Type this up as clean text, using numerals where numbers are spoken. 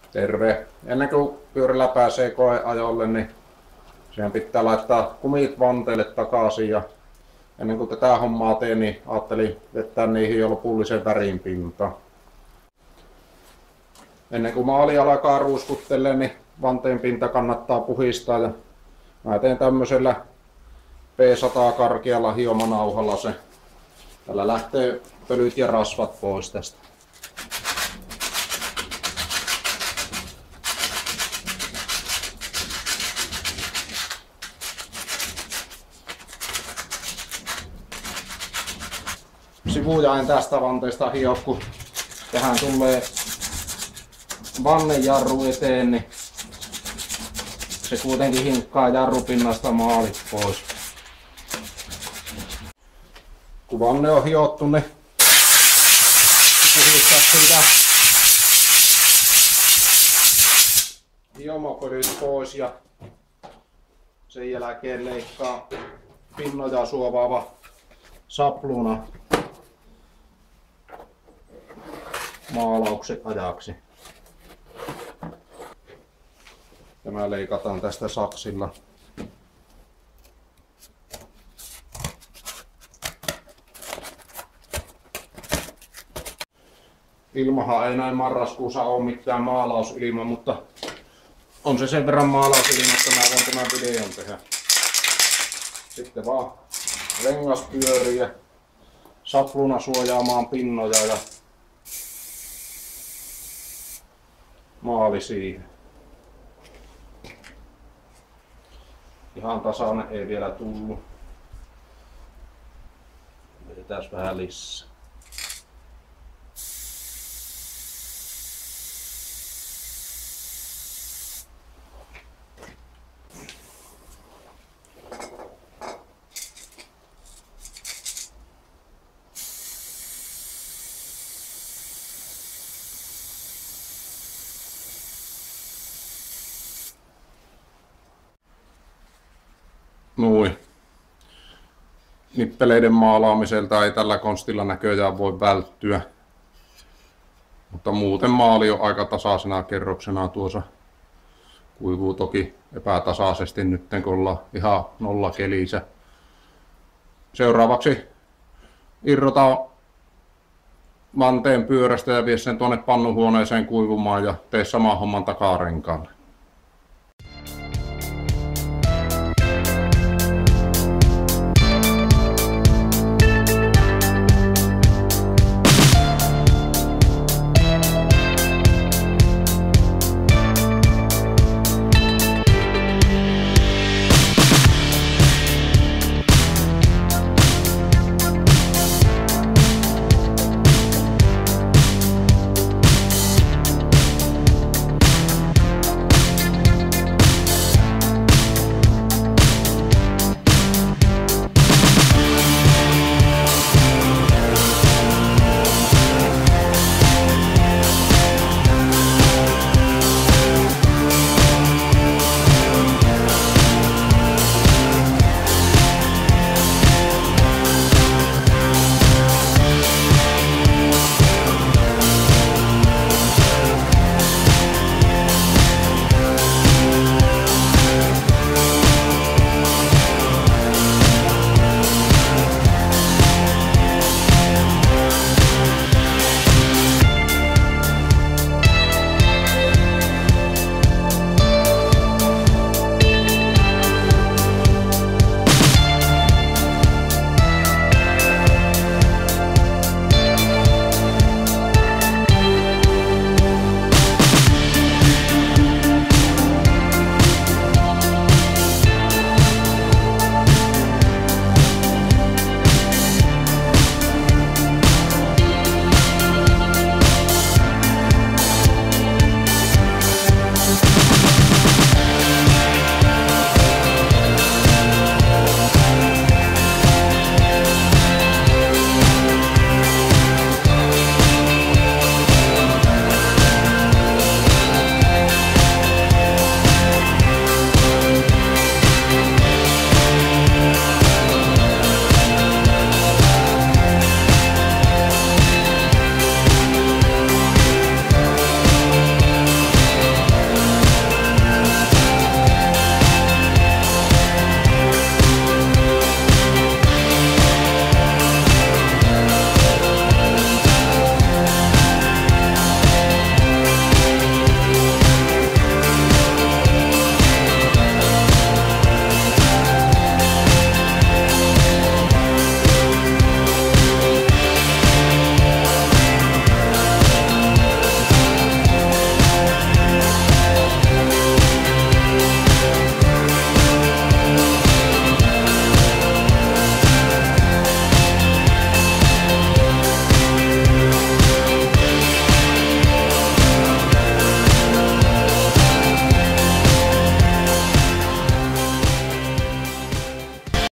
Terve. Ennen kuin pyörällä pääsee koeajolle, niin siihen pitää laittaa kumit vanteille takaisin. Ja ennen kuin tätä hommaa teen, niin ajattelin vetää niihin jo lopullisen värinpinta. Ennen kuin maali alkaa ruuskuttelee, niin vanteen pinta kannattaa puhistaa. Ja mä teen tämmöisellä P100 karkealla hiomanauhalla se. Tällä lähtee pölyt ja rasvat pois tästä. Sivuja en tästä vanteesta hio, kun tähän tulee vannejarru eteen, niin se kuitenkin hinkkaa jarrupinnasta maalit pois. Kun vanne on hiottu, niin puhdistaa siitä hiomapölyt pois ja sen jälkeen leikkaa pinnoja suovaava sapluuna maalauksen ajaksi. Tämä leikataan tästä saksilla. Ilmahan ei näin marraskuussa ole mitään maalausilma, mutta on se sen verran maalausilma, että mä voin tämän videon tehdä. Sitten vaan rengas pyörii ja sapluna suojaamaan pinnoja ja maali siihen. Ihan tasainen ei vielä tullut. Vetäis vähän lisää. Noin. Nippeleiden maalaamiselta ei tällä konstilla näköjään voi välttyä. Mutta muuten maali on aika tasaisena kerroksena tuossa. Kuivuu toki epätasaisesti nyt, kun ollaan ihan nollakelissä. Seuraavaksi irrotan vanteen pyörästä ja vie sen tuonne pannuhuoneeseen kuivumaan ja tee saman homman takarenkaalle.